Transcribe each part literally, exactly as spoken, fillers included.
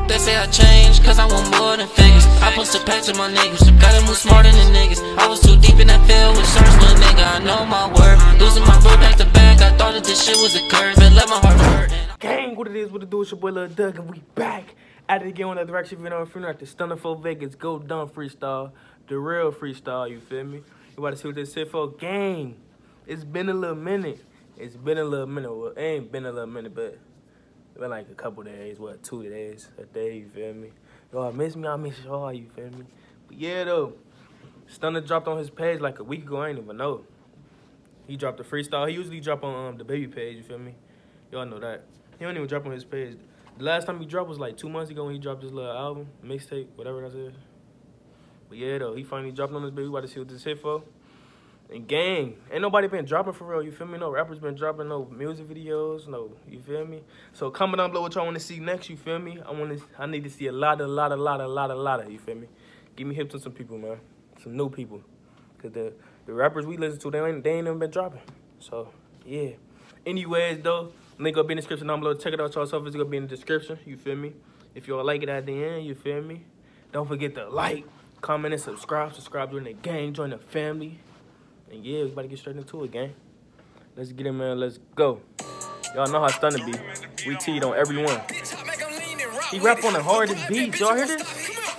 They say I changed, cause I want more than figures. I posted packs with my niggas, gotta move smarter than niggas. I was too deep in that field with search, little nigga, I know my word. Losing my bro back to back, I thought that this shit was a curse, but let my heart hurt. Gang, what it is, what it do, it's your boy Lil Doug, and we back at it again on the direction video. If you're not the Stunner for Vegas, go dumb freestyle, the real freestyle, you feel me? You about to see what this shit for? Gang, it's been a little minute. It's been a little minute. Well, it ain't been a little minute, but it's been like a couple days, what, two days, a day, you feel me? Y'all miss me, I miss y'all, you feel me? But yeah, though, Stunner dropped on his page like a week ago, I ain't even know. He dropped a freestyle. He usually drop on um, the baby page, you feel me? Y'all know that. He don't even drop on his page. The last time he dropped was like two months ago when he dropped his little album, mixtape, whatever that is. But yeah, though, he finally dropped on his baby. We about to see what this hit for. And gang, ain't nobody been dropping for real, you feel me? No rappers been dropping no music videos, no, you feel me? So comment down below what y'all want to see next, you feel me? I want to, I need to see a lot, a lot, a lot, a lot, a lot of, you feel me? Give me hips on some people, man. Some new people. Because the, the rappers we listen to, they ain't, they ain't even been dropping. So, yeah. Anyways, though, link will be in the description down below. Check it out yourself. It's going to be in the description, you feel me? If y'all like it at the end, you feel me? Don't forget to like, comment, and subscribe. Subscribe during the gang. Join the family. And yeah, we about to get straight into it, gang. Let's get it, man. Let's go. Y'all know how Stunner be. We teed on everyone. He rap on the hardest beats. Y'all hear this?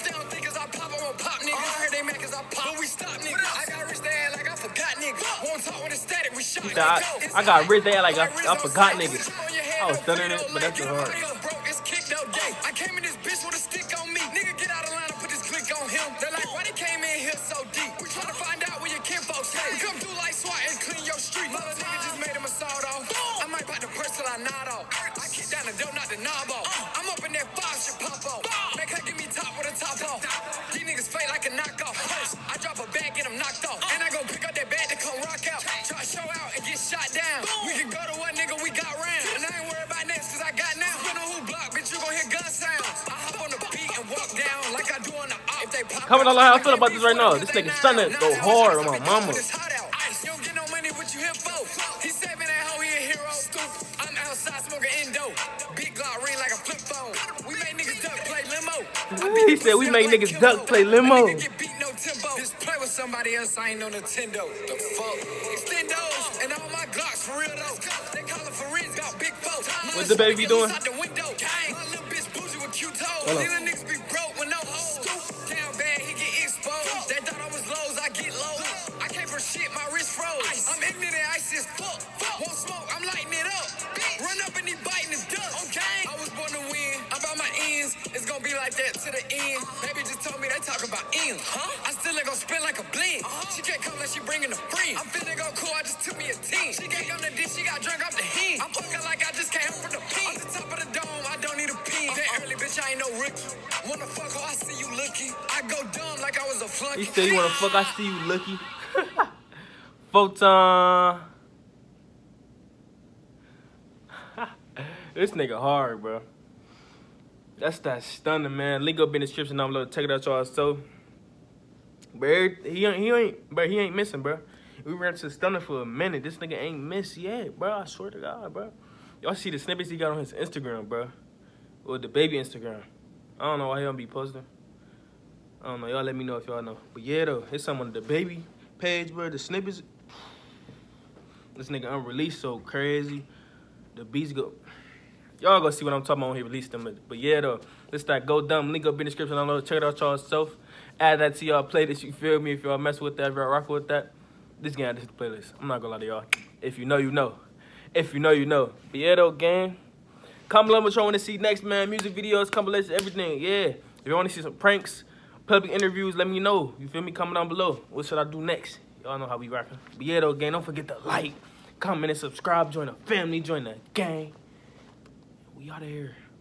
He said, I, I got rich there like I, I forgot niggas. I was stunning it, but that's too hard. I came in this bitch with a stick on me. Nigga, get out of line and put this click on him. They're like, why they came in here so deep? We trying to find out where your kinfolk stay. We come through like SWAT and clean your street. Mother nigga just made him a sawed off. I might pop the purse till I nod off. I kick down the door, not the knob off. I'm up in that five shit pop off. Make her give me top with a top off. These niggas fake like a knockoff. First, I drop a bag, get them knocked off. And I go pick up that bag to come rock out. Try to show out and get shot down. We can go to what nigga we got round. And I ain't worried about next cause I got now. Spin on who block, bitch, you gon' hear gun sounds. I hop on the beat and walk down like I do on the op. If they pop Comment on how I feel about this right now. This nigga Stunner go hard on my mama. You don't get no money, what you here for? He's saving that hoe, he a hero. I'm outside smoking endo. Big Glock ring like a flip phone. We make niggas duck play limo. He said we make niggas duck play limo. Just play with somebody else, I ain't no Nintendo. The fuck? Extendos and all my Glocks for real though. They call it for real, got big folks. What's the baby doing? My little bitch bougie with cute toes. These little niggas be broke with no hoes. Down bad, he get exposed. They thought I was lows, I get low. I came for shit, my wrist froze. I'm ignorant, ice as fuck. Won't smoke, I'm lighting it up. Run up and he biting his dust. Okay. I was born to win. I'm about my ends. It's gonna be like that to the end. Baby just told me they talk about ends. Huh? I still ain't gonna spin like a blend. Uh-huh. She can't come unless she bringing a friend. I'm finna go cool, I just took me a team. She can't come to dish, she got drunk off the hen. I'm fucking like I just came from the pen. Off the top of the dome, I don't need a pin. Uh-huh. That early bitch, I ain't no rookie. Wanna fuck her, I see you looking. I go dumb like I was a flunky. He said you wanna fuck, I see you looky. Photon. This nigga hard, bro. That's that Stunner, man. Link up in the description down below. Check it out, y'all. So, bro, he ain't, he ain't, bro, he ain't missing, bro. We ran to Stunner for a minute. This nigga ain't missed yet, bro. I swear to God, bro. Y'all see the snippets he got on his Instagram, bro, or the baby Instagram. I don't know why he don't be posting. I don't know. Y'all let me know if y'all know. But yeah, though, it's some on the baby page, bro. The snippets. This nigga unreleased so crazy. The beats go. Y'all gonna see what I'm talking about when he released them. But yeah, though, let's start go dumb. Link up in the description. I know. Check it out yourself. Add that to y'all playlist. You feel me? If y'all mess with that, if y'all rock with that, this game, this is the playlist. I'm not gonna lie to y'all. If you know, you know. If you know, you know. But yeah, though, gang. Comment below what y'all want to see next, man. Music videos, compilations, everything. Yeah. If you want to see some pranks, public interviews, let me know. You feel me? Comment down below. What should I do next? Y'all know how we rocking. But yeah, though, gang, don't forget to like, comment, and subscribe. Join the family. Join the gang. We out of here.